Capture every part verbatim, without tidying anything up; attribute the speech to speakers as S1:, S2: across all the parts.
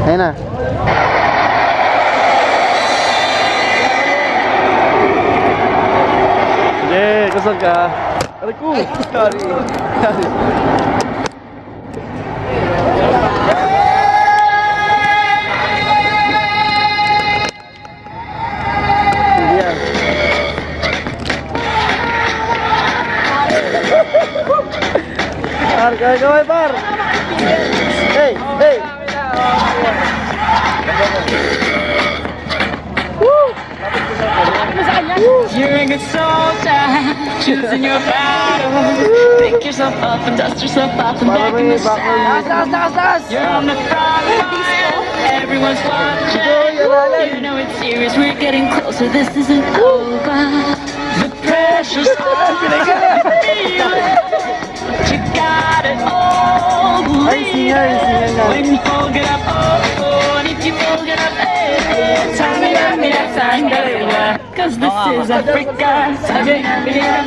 S1: Ayan na. Sige, kusog ka. Aray ko. Sorry. Sorry. Par, kaya kaway par. Hey, hey. Woo!
S2: You're a good soldier, choosing your battle. Pick yourself up and dust yourself off and back in the saddle. You're on the front line, everyone's watching. You know it's serious, we're getting closer, this isn't over. The pressure's on, you got it all, believe it. When you fold it up, oh, oh, and if you fold it up, hey, time me up, me that time, cause this is Africa. Time me up, me that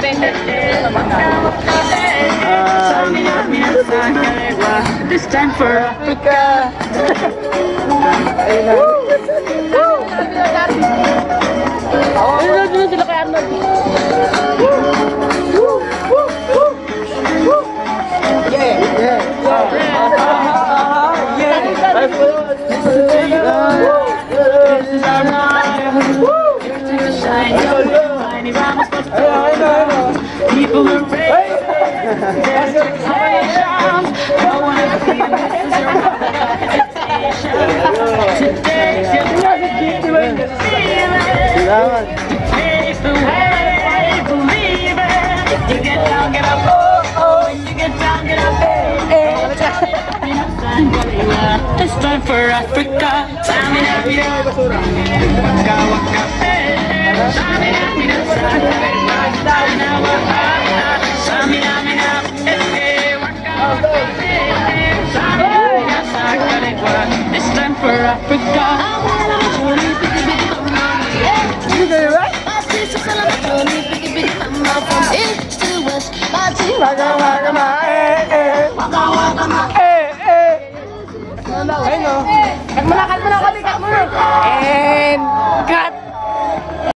S2: time, this time for Africa. Ayun, sila kay Arnold. Yeah, yeah, people are ready. There's expectations. No one ever seen this is your hesitation. Today's your day. Feel it. Take the way, believe it. You get down, get up, oh, oh. You get down, get up, hey, hey. It's time for Africa. Time in Africa. Waka waka, hey. Time in Africa. Time in Africa. Time in Africa. Hey, waka waka, hey. Time in Africa. It's time for Africa.
S1: You got it right?
S3: My sister's on a journey, big, big, mama from east to west. My team, I got